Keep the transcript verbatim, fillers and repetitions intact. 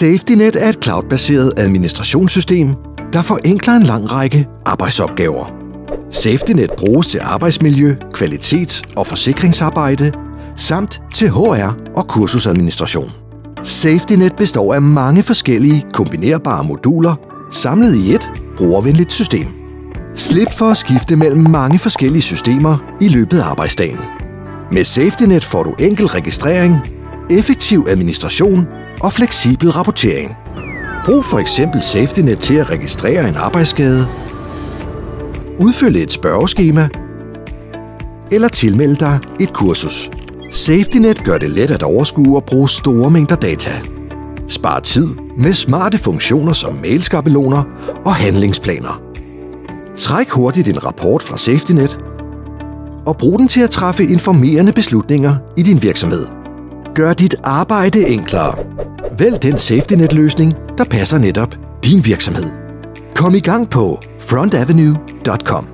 SafetyNet er et cloud-baseret administrationssystem, der forenkler en lang række arbejdsopgaver. SafetyNet bruges til arbejdsmiljø, kvalitets- og forsikringsarbejde, samt til H R og kursusadministration. SafetyNet består af mange forskellige kombinerbare moduler, samlet i et brugervenligt system. Slip for at skifte mellem mange forskellige systemer i løbet af arbejdsdagen. Med SafetyNet får du enkel registrering, effektiv administration og fleksibel rapportering. Brug for eksempel SafetyNet til at registrere en arbejdsskade, udfylde et spørgeskema eller tilmelde dig et kursus. SafetyNet gør det let at overskue og bruge store mængder data. Spar tid med smarte funktioner som mailskabeloner og handlingsplaner. Træk hurtigt en rapport fra SafetyNet og brug den til at træffe informerende beslutninger i din virksomhed. Gør dit arbejde enklere. Vælg den SafetyNet-løsning, der passer netop din virksomhed. Kom i gang på front avenue punktum com.